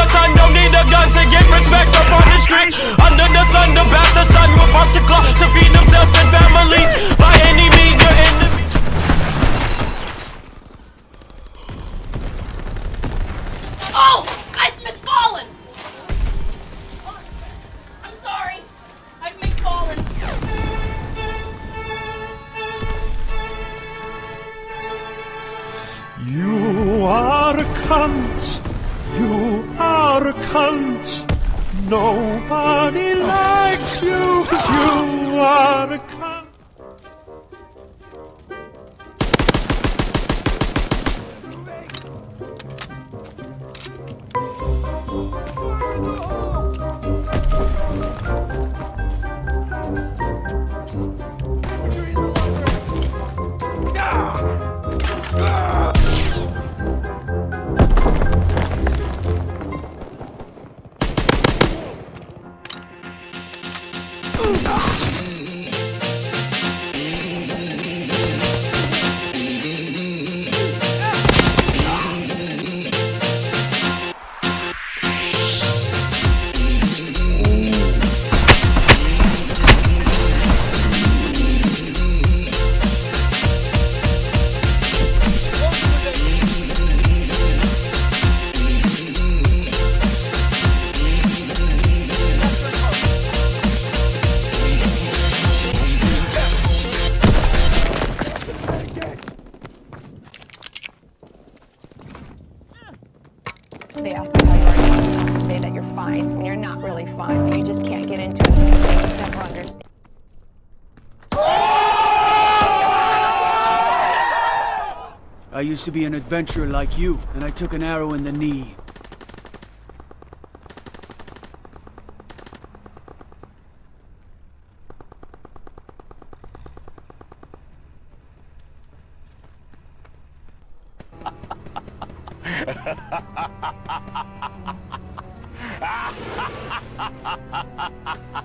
your son, don't need a gun to get respect up on the street. Under the sun, the bastard son will park the clock to feed himself and family. By any means, your enemy. Oh! I've been fallen! I'm sorry. I've been fallen. You are a cunt. You are a cunt. Nobody likes you 'cause you are a cunt. They ask you how you are, you always have to say that you're fine when you're not really fine, but you just can't get into it because you never understand. I used to be an adventurer like you, and I took an arrow in the knee. Ha ha ha ha ha!